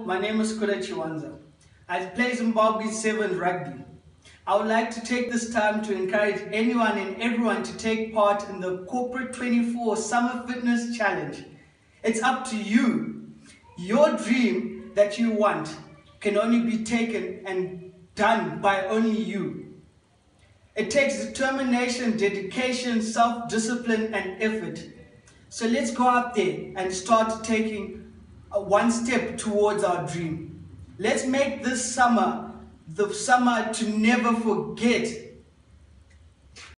My name is Kula Chiwanza. I play Zimbabwe 7 rugby. I would like to take this time to encourage anyone and everyone to take part in the Corporate 24 Summer Fitness Challenge. It's up to you. Your dream that you want can only be taken and done by only you. It takes determination, dedication, self-discipline and effort. So let's go out there and start taking one step towards our dream. Let's make this summer the summer to never forget.